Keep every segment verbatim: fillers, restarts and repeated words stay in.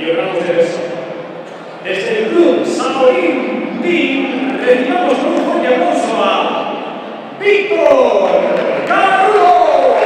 lloramos de eso. Desde el club Shaolin Team, recibamos con un fuerte aplauso a Víctor Carulo.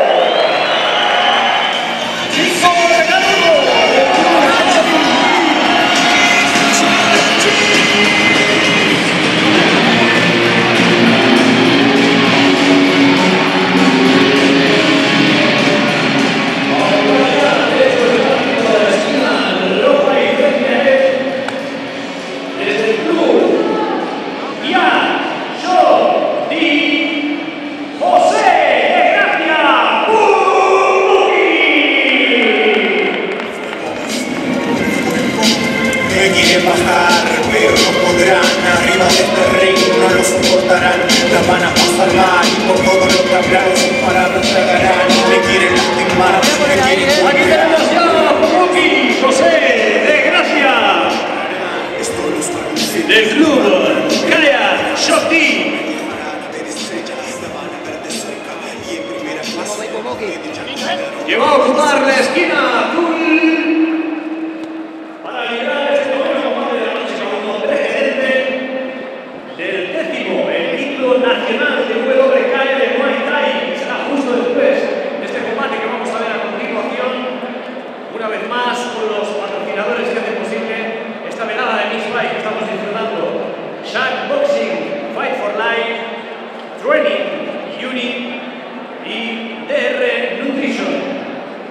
Llegó a ocupar la esquina azul para liberar este nuevo combate de la noche como precedente del décimo, el título nacional de W K L de Muay Thai, que será justo después de este combate que vamos a ver a continuación, una vez más con los patrocinadores que hacen posible esta velada de Mixed Fight que estamos disfrutando: Shack Boxing, Fight for Life, Training Unit y D R Nutrition.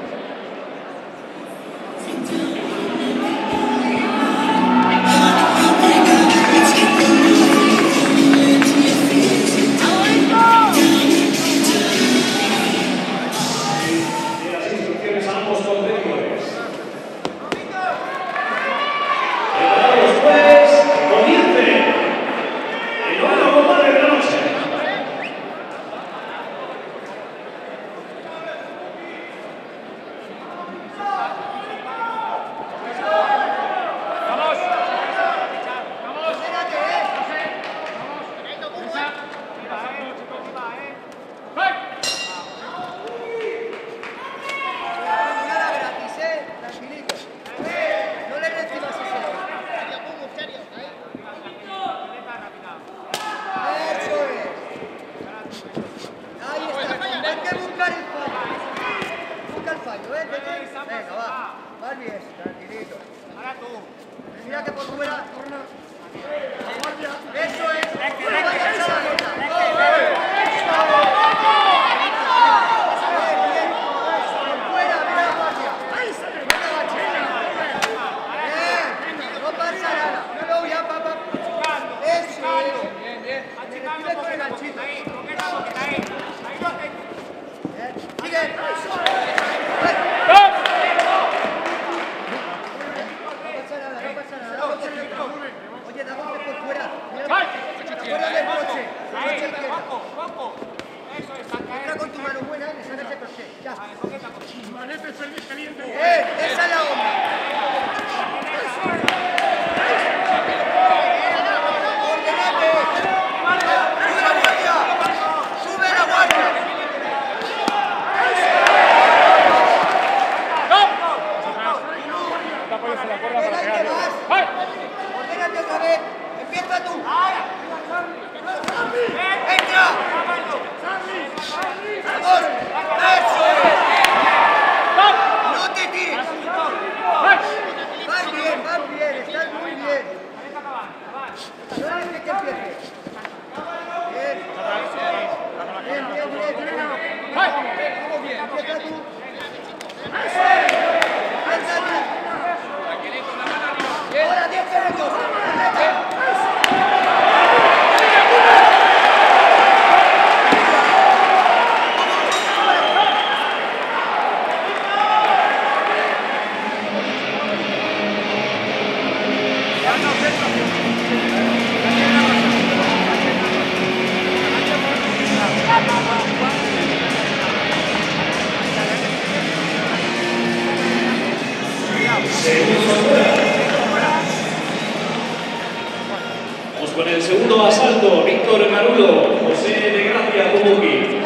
Vamos con el segundo asalto: Víctor Carulo, José de Gracia Pumuki.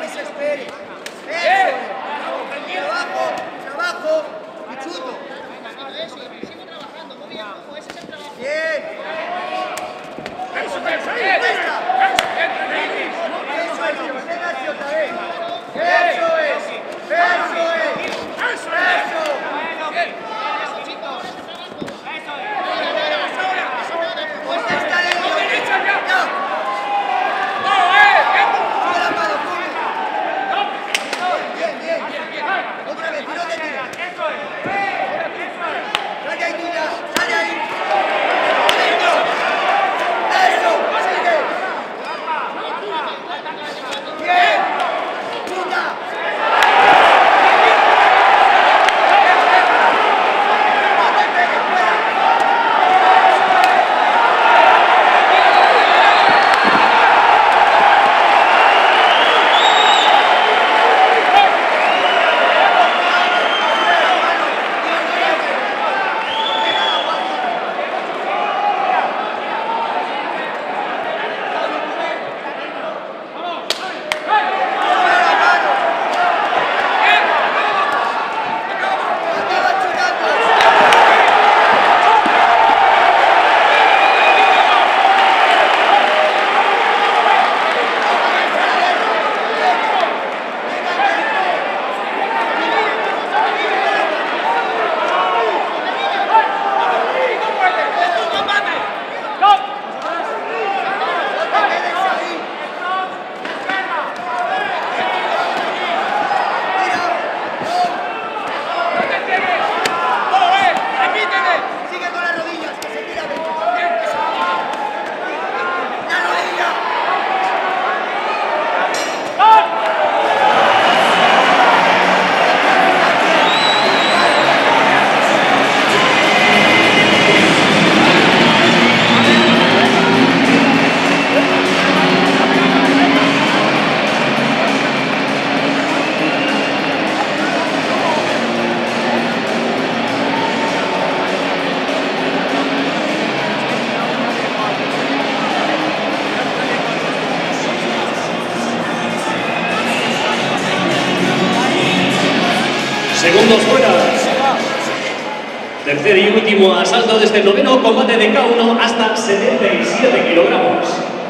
desesperes. Eso. Trabajo, trabajo. Y chuto. Sigue trabajando, muy bien, Juanjo, ese es el trabajo. Bien. Eso es, eso es. Eso es, pegarse otra vez. Eso es. Eso es. Eso es. Eso. Pues está lento. No. Sigue la mano, bien, bien, bien. Otra vez, no te tires. Sale ahí, niña, sale ahí. Eso, sigue. Bien. Chuta. No te pegues, fuera. Sigue con las rodillas, que se tira bien. ¡La rodilla! Segundos fuera. Tercer y último asalto de este noveno combate de K uno hasta setenta y siete kilogramos.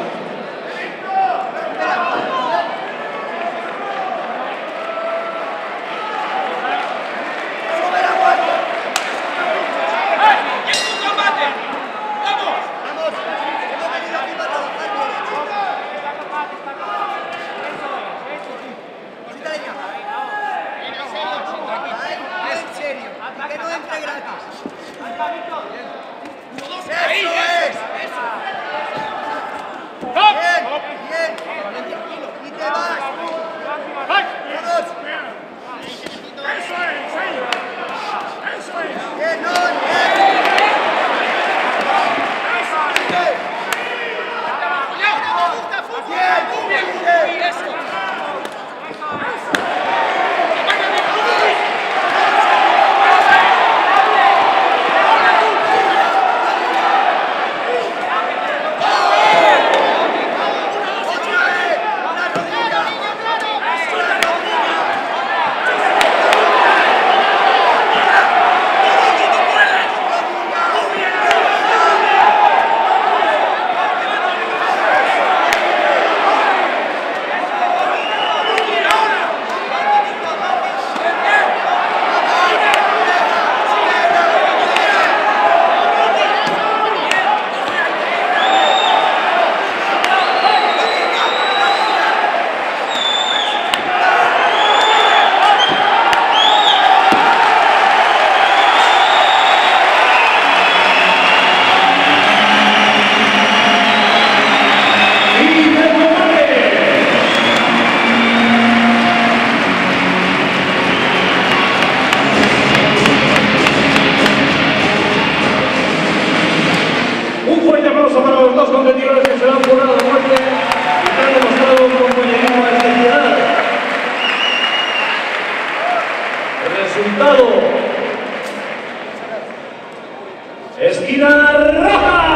¡Sube la guardia! ¡Vamos! ¡Vamos! Hemos venido aquí para trabajar bien, chicos. Quita leña. Ay, en serio. Y que no entre gratis. ¡Eso es! Bien, bien. Tranquilo. Y te vas. Vamos. ¡Eso es! ¡Eso es! Bien, no, bien. Bien, bien. Otra vez. La rodilla. La rodilla. Un fuerte aplauso para los dos competidores que se lo han jurado a muerte y que han demostrado un compañerismo excepcional. El resultado: esquina roja.